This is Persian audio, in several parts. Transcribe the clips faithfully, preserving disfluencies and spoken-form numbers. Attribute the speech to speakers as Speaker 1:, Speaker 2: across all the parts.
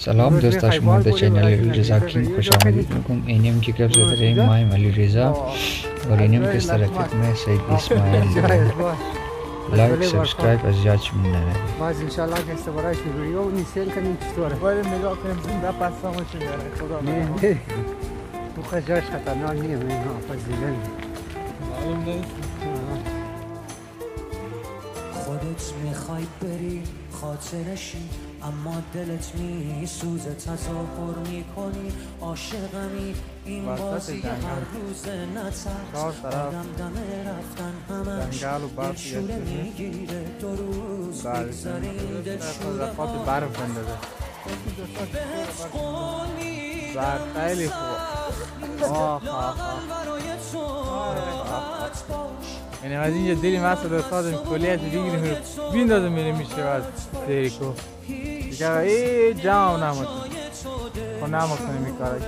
Speaker 1: سلام دوستا شما در چینل علیرضا کینگ خوش آمدید میکنم. اینیم که گپ زده ریم مایم علیرضا और اینیم که استراتیک में सईद Ismail like subscribe از یاد شما نره
Speaker 2: باز ان شاء الله که استفاده ویدیو نیسن کنیم چطوره
Speaker 3: باید نگاه کنیم زنده پسامو چه میاره خدا
Speaker 2: نه تو خجاش خطرناک نیه من ها فضیلن
Speaker 3: معلوم نیست
Speaker 4: خودت میخوای بری خاطرشی اما دلت میسوزه تظاهر میکنی عاشقمی این بازی هر روز نترس آدم دمه رفتن همش دلشوره میگیره دو روز بگذاریم دلشوره ها
Speaker 3: برف بندازه برف خیلی خوب آه آه یعنی از اینجا دیریم اصلا در سازم کلیت بگیریم بیندازم میریم میشه از دیریکو دیگه ای جام نموتیم خب نموکنیم این کارا که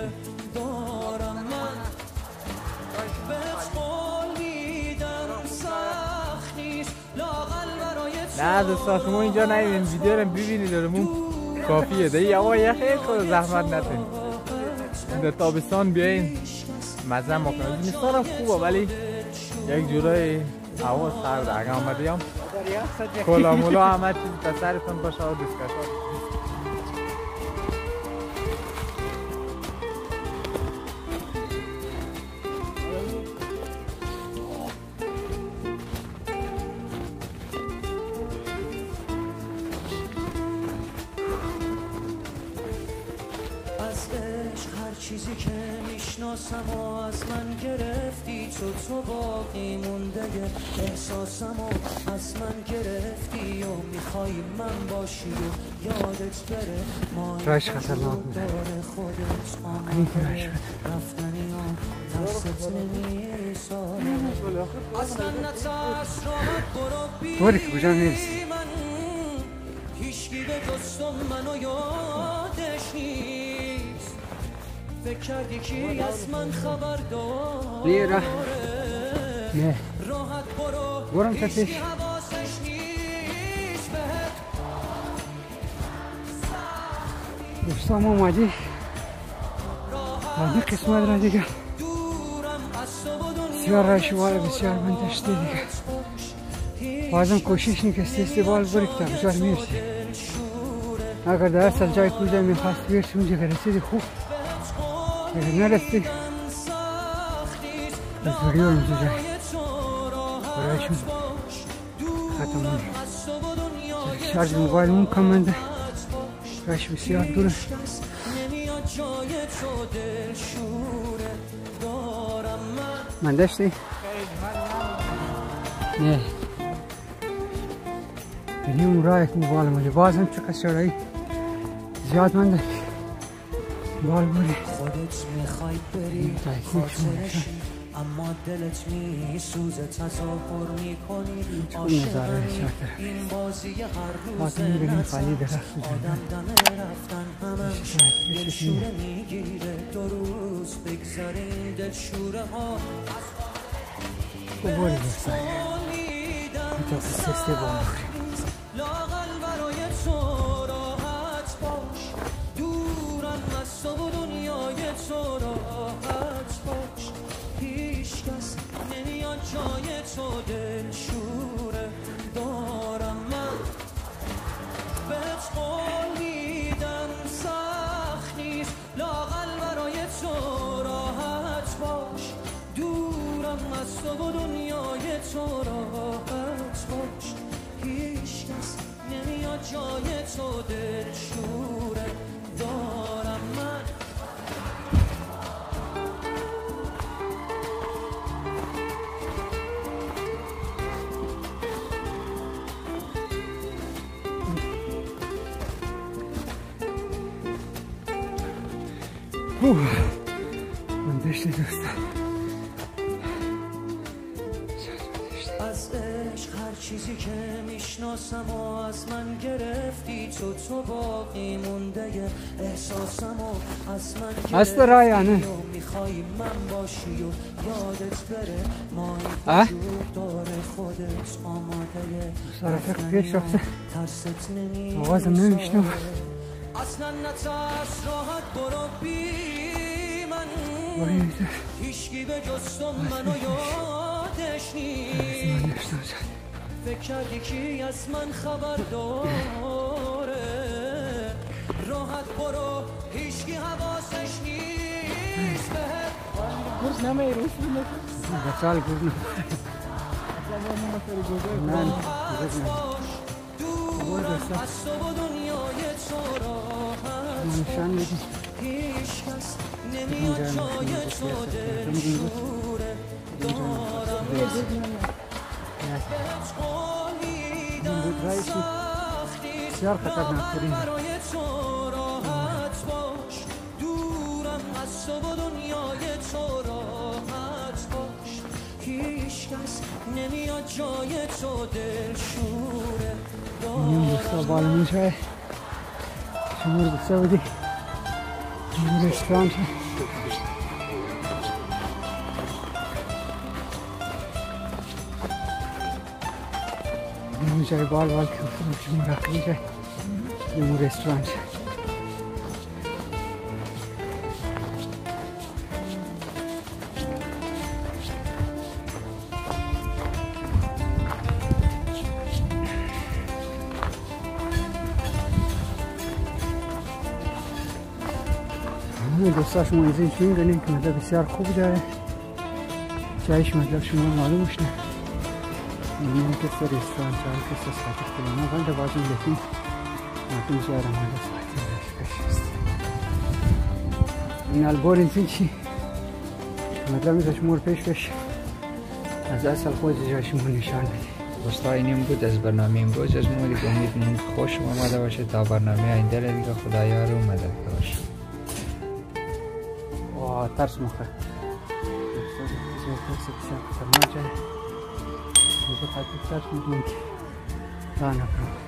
Speaker 3: نه دوستا شما اینجا نایدین ویدیو رو ببینید دارمون کافیه دیگه اما یه خیلی خود زحمت نتین در تابستان بیاین مزه ما کنید زمستان هم خوبه ولی یک جورای هوا سرده اگه آمده هم کلا مولا همه چیز تا سرتون باشه و دیسکشن
Speaker 4: چیزی که میشناسم و از من گرفتی تو تو باقی مونده احساسم و از من گرفتی و میخوای من باشی و یادت بره ما
Speaker 2: راش خطرناک
Speaker 4: داره خودت آمده رفتنی و دستت نمیساره اصلا نترس راحت برو
Speaker 2: باری که کجا میرسی
Speaker 4: هیچکی به جستم منو یادش نیست فکر کردی کی از من خبر داره
Speaker 2: نیره نه
Speaker 4: راحت برو
Speaker 2: برم کسیش
Speaker 4: حواسش نیست بهت
Speaker 2: دوستان اومدی بعدی قسمت را دیگه بسیار رشوار بسیار من داشته دیگه بازم کوشش نی که استیبال بری که تا بسیار میرسی اگر در اصل جای کجا میخواست بیرسی اونجا که رسیدی خوب اگر نرستی از ویدیو اینجا جای برایشون ختم مونی شارژ موبایل مون کمنده راش بسیار دوره من داشتی؟ نه بینی اون راه که موبایل مونده باز هم چقدر شرایی زیاد من داشت بال بوری
Speaker 4: خودت میخوای بری خاطرشی اما دلت میسوزه تظاهر میکنی عاشقمی این بازی هر روز نترس آدم دمه رفتن همش دلشوره میگیره دو روز بگذاریم دلشوره ها
Speaker 2: بوری بستایی کتا سسته بام بخوریم
Speaker 4: لاغل برای تو راحت باش دورم از تو و دنیای تو راحت باش هیچ کس نمیاد جای تو دلشوره دارم من بهت قول میدم سخت نیست لاغل برای تو راحت باش دورم از تو و دنیای تو راحت باش هیچ کس نمیاد جای تو دلشوره دارم من
Speaker 2: من داشتی دوستان
Speaker 4: از عشق هر چیزی که میشناسم و از من گرفتی تو تو باقی مونده احساسم و از من
Speaker 2: هست رای آنه
Speaker 4: میخوای من باشی و یادت بره ما وجود داره خودت آماده
Speaker 2: سرفق پیش رفته
Speaker 4: ترست
Speaker 2: آوازم نمیشنم
Speaker 4: اصلا نترس راحت برو بی من هیچکی به جز تو منو یادش نیست فکر کردی کی از من خبر داره راحت برو هیچکی حواسش نیست
Speaker 3: گرز نمه روش بینه
Speaker 2: بسال گرز نمه من گرز نمه
Speaker 4: دور از تو و دنیای تو راحت
Speaker 2: نشان میدیم
Speaker 4: هیچ کس نمیاد جای تو دلشوره دارم
Speaker 2: بود رایشی بسیار خطرناک ترین
Speaker 4: برای تو راحت باش دورم از تو و دنیای تو راحت باش هیچ کس نمیاد جای تو دلشوره
Speaker 2: این دوستا بالمون شای شمار بسته بودی این رستوران شای این جای بال بال که شما رقیه جای این رستوران شای دوستا شما از این چون کنید که مطلب بسیار خوب داره جایش مطلب شما معلومش نه این که سر رستوران چای که سر ساعت کلمه ولی بازم لیکن مطلب جای را مالا ساعتی داشت این البور این چی مطلب میشه شما رو پیش بشه از اصل خود جای شما نشان بده
Speaker 1: دوستا اینیم بود از برنامه امروز از ما دیگه امید خوش آمده باشه تا برنامه آینده دیگه خدایا رو مدد باشه
Speaker 2: ترس مخه بسیار خطرناک جای اینجا خطر ترس میکنم که راه نکنم